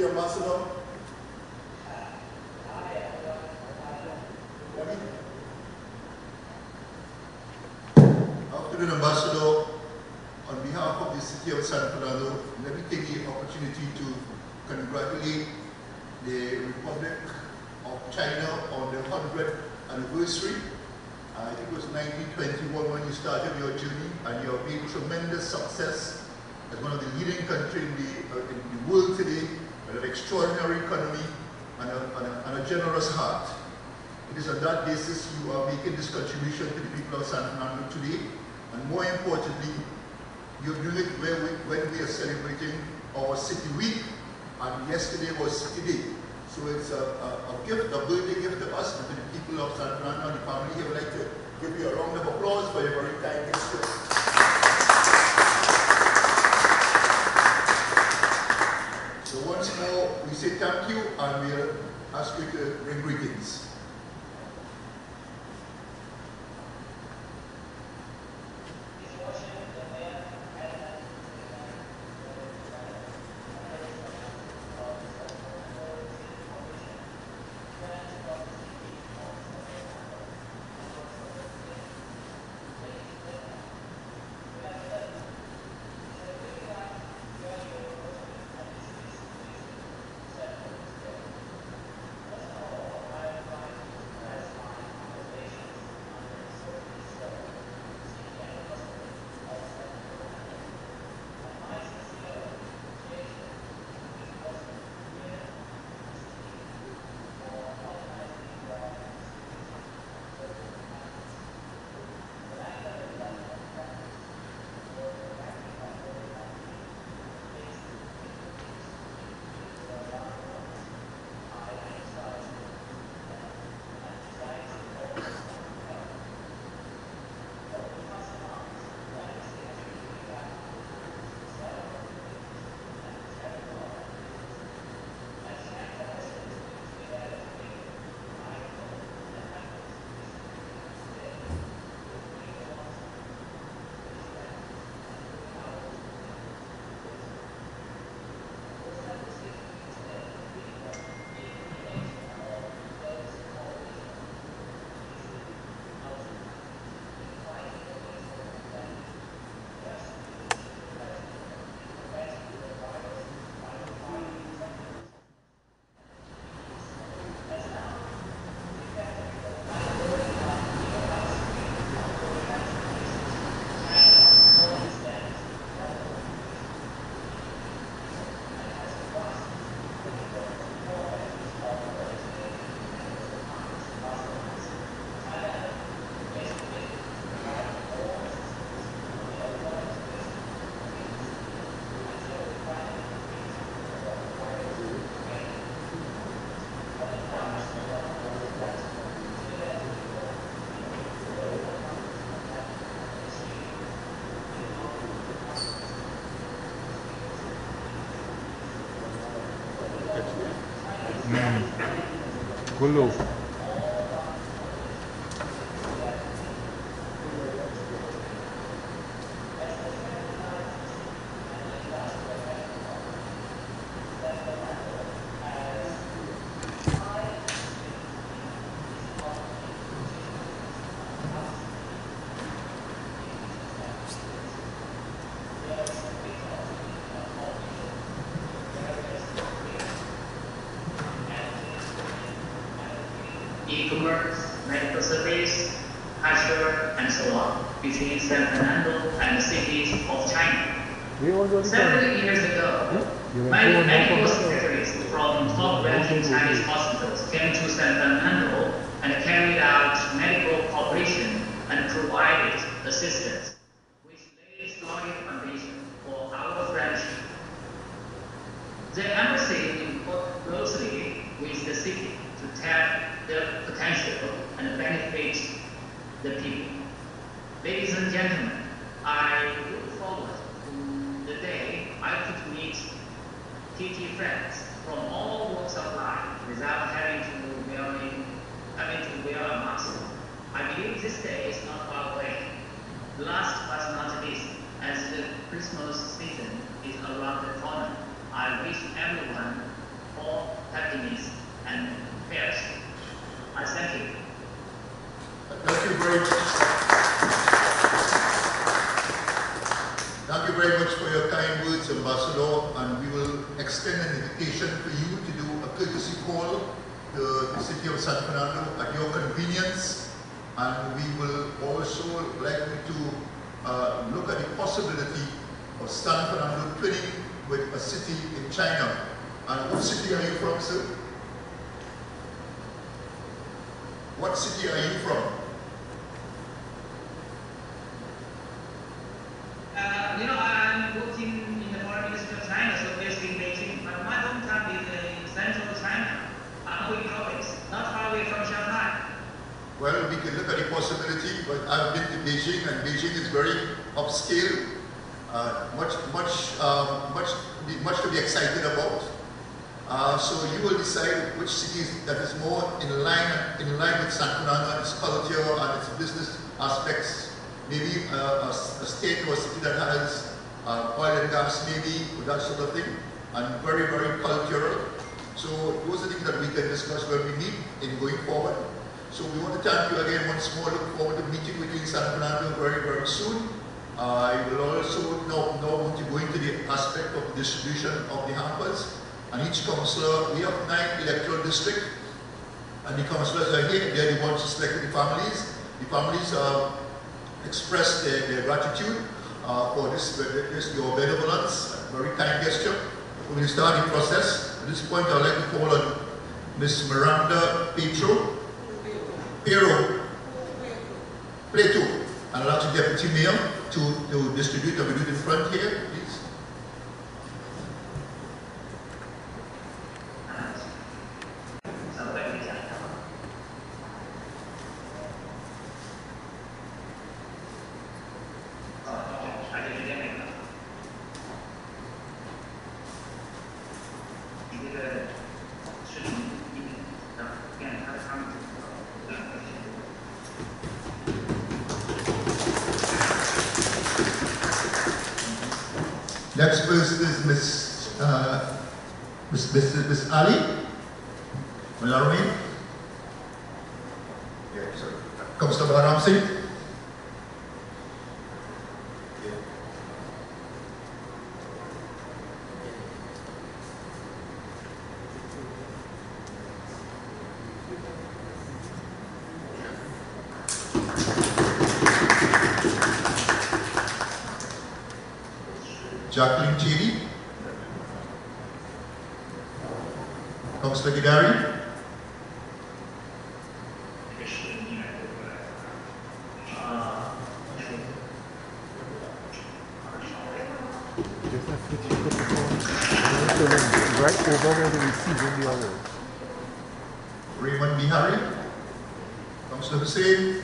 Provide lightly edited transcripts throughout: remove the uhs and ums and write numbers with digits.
City Ambassador. Afternoon, Ambassador. On behalf of the City of San Fernando, let me take the opportunity to congratulate the Republic of China on the 100th anniversary. I think it was 1921 when you started your journey, and you have made tremendous success as one of the leading countries in the world today, with an extraordinary economy and a generous heart. It is on that basis you are making this contribution to the people of San Fernando today, and more importantly, you're doing it when we are celebrating our City Week, and yesterday was City Day. So it's a gift, a birthday gift to us and to the people of San Fernando and the family here. I would like to give you a round of applause for your very kind gesture. So once more, we say thank you, and we'll ask you to bring greetings. كله e-commerce, medical service, culture, and so on between San Fernando and the cities of China. Several years ago, many medical secretaries from top-ranking Chinese hospitals came to San Fernando and carried out medical cooperation and provided assistance, which laid a solid foundation for our friendship. The embassy worked closely with the city to tap the potential and benefit the people. Ladies and gentlemen, I look forward to the day I could meet TT friends from all walks of life without having to wear a mask. I believe this day is not far away. Last but not least, as the Christmas season is around the corner, I wish everyone Ambassador, and we will extend an invitation for you to do a courtesy call to the city of San Fernando at your convenience. And we will also like you to look at the possibility of San Fernando twinning with a city in China. And what city are you from, sir? What city are you from? I'm working in the foreign ministry of China, so based in Beijing. But my hometown is in central China, Anhui province, not far away from Shanghai. Well, we can look at the possibility, but I've been to Beijing, and Beijing is very upscale, much to be excited about. So you will decide which cities that is more in line with San Fernando and its culture and its business aspects. Maybe a state or a city that has oil and gas, maybe that sort of thing, and very, very cultural. So those are things that we can discuss when we meet in going forward. So we want to thank you again once more. Look forward to meeting with you in San Fernando very, very soon. I will also now want to go into the aspect of the distribution of the hampers. And each councillor, we have 9 electoral districts, and the councillors are here. They are the ones who selected the families. The families express their gratitude for your benevolence, a very kind gesture. We will start the process. At this point, I would like to call on Ms. Miranda Plato, and I'll ask the Deputy Mayor to distribute and we do it in front here, please. Next person is Miss Ali. Malari. Yeah, sorry. Councillor Baramsi. Jacqueline Chidi, Councillor Gidari, right over where the receiving the others. Raymond Bihari, Councillor Hussain,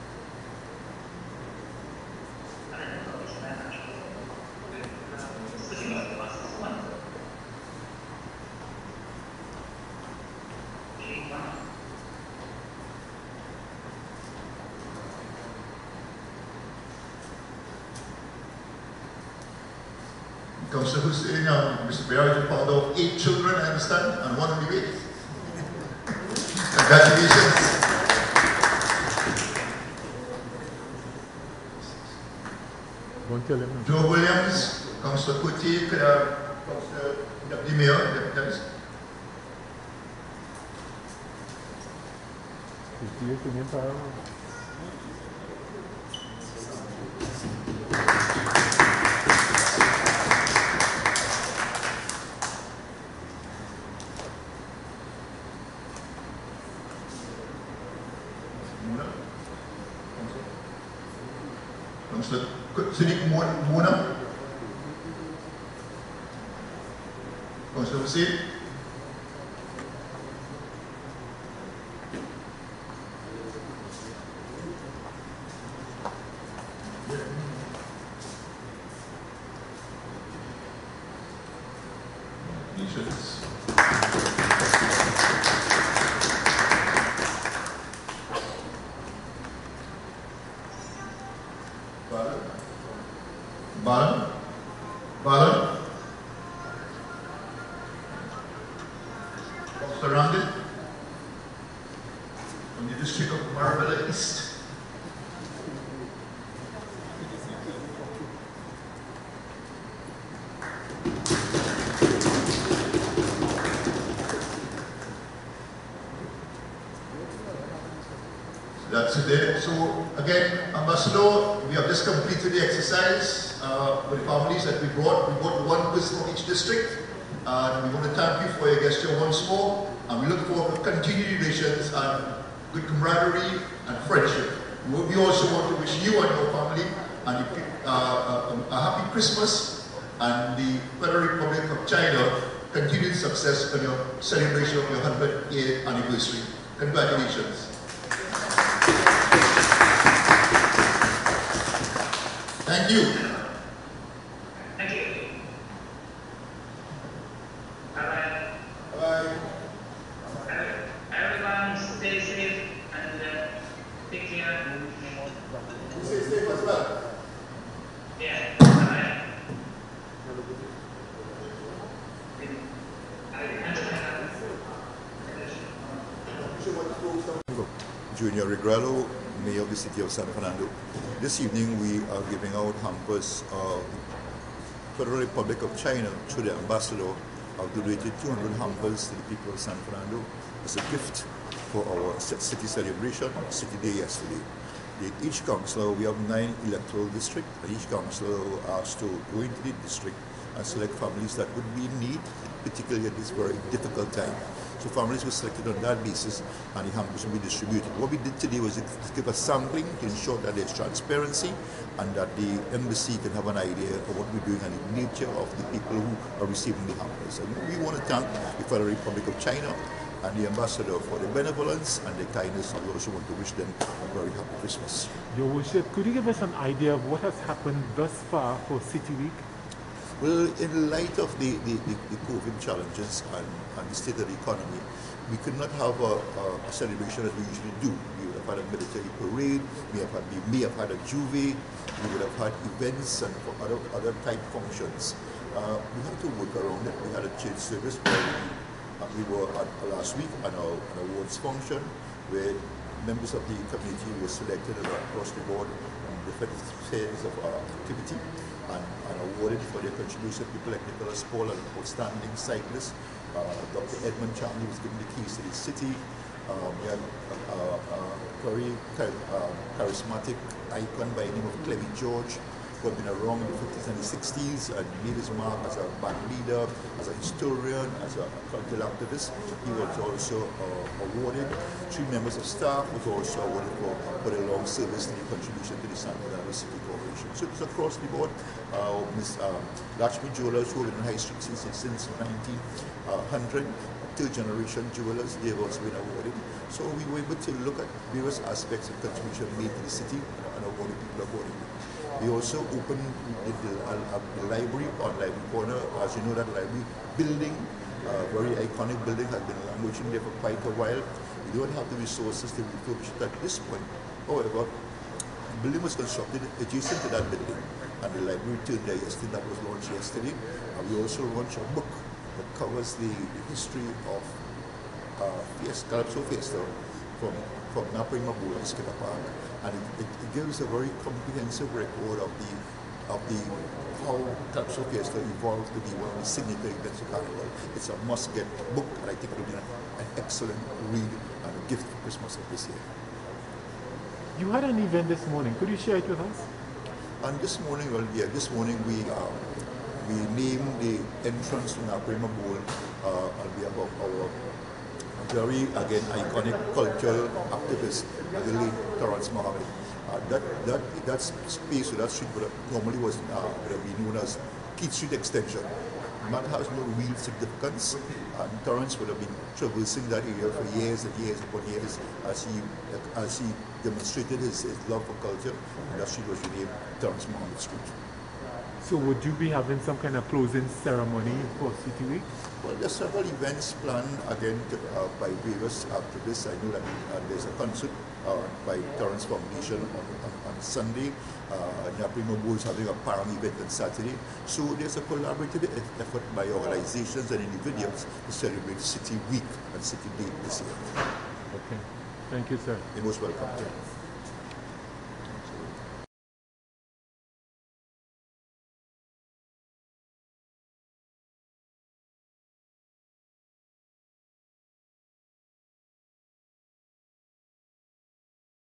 Councillor Hussain, Mr. Bear is a father of 8 children, I understand, and 1 on the way. Congratulations. Joe Williams, Councillor Kuti, Councillor Deputy Mayor, Deputy. Councillor Siddiq Mona, Councillor Hussain, Bala, Fernando, from the district of Marbella East. that's it there. So again, Ambassador, we have just completed the exercise with the families that we brought. We brought one person from each district. And we want to thank you for your gesture once more. And we look forward to continued relations and good camaraderie and friendship. We also want to wish you and your family and a happy Christmas and the Federal Republic of China continued success on your celebration of your 100th year anniversary. Congratulations. Thank you. Thank you. Bye-bye. Bye. Everyone stay safe and take care. You stay safe as well. Yeah. Bye-bye. Junior Regrello, Mayor of the City of San Fernando. This evening we are giving out hampers. Federal Republic of China, through the ambassador, have donated 200 hampers to the people of San Fernando as a gift for our city celebration, City Day yesterday. Each councillor, we have 9 electoral districts, and each councillor asked to go into the district and select families that would be in need, particularly at this very difficult time. So families were selected on that basis, and the hampers will be distributed. What we did today was to give a sampling to ensure that there's transparency and that the embassy can have an idea of what we're doing and the nature of the people who are receiving the hampers. And we want to thank the Federal Republic of China and the ambassador for the benevolence and the kindness, and we also want to wish them a very happy Christmas. Your Worship, could you give us an idea of what has happened thus far for City Week? Well, in light of the COVID challenges and the state of the economy, we could not have a celebration as we usually do. We would have had a military parade, we may have had a juve, we would have had events and other type functions. We had to work around it. We had a church service where we were at last week on an awards function where members of the community were selected across the board in different spheres of activity and awarded for their contribution. People like Nicholas Paul, an outstanding cyclist. Dr. Edmund Charlie was given the keys to the city. We had a very charismatic icon by the name of Clevy George, who had been around in the 50s and the 60s and made his mark as a band leader, as a historian, as a cultural activist. He was also awarded. 3 members of staff was also awarded for their long service and contribution to the San Fernando City Corporation. So it's across the board. Ms. Lakshmi Jewelers, who have been in High Street since 1900, 3rd generation jewelers, they have also been awarded. So we were able to look at various aspects of contribution made to the city and awarded people accordingly. We also opened the library on Library Corner. As you know, that library building, very iconic building, has been languishing there for quite a while. We don't have the resources to refurbish it at this point. However, the building was constructed adjacent to that building, and the library turned there yesterday. That was launched yesterday. And we also launched a book that covers the history of Calypso Fiesta from Napoli Mabula and Skipper Park, and it gives a very comprehensive record of how Calypso Fiesta evolved to be one of the signature events of Carnival. It's a must-get book, and I think it will be an excellent read and a gift for Christmas of this year. You had an event this morning. Could you share it with us? And this morning, this morning we named the entrance to Napoli Mabula on behalf of our very, again, iconic cultural activist, the late Terence Mohammed. That space, or that street would have normally would have been known as Keith Street Extension. That has no real significance, and Terence would have been traversing that area for years and years upon years as he demonstrated his love for culture, and that street was renamed Terence Mohammed Street. So would you be having some kind of closing ceremony for City Week? Well, there's several events planned again by various activists. I know that there's a concert by Terence Foundation on Sunday. Napoli Mabula is having a parang event on Saturday. So there's a collaborative effort by organizations and individuals to celebrate City Week and City Day this year. Okay. Thank you, sir. You're most welcome.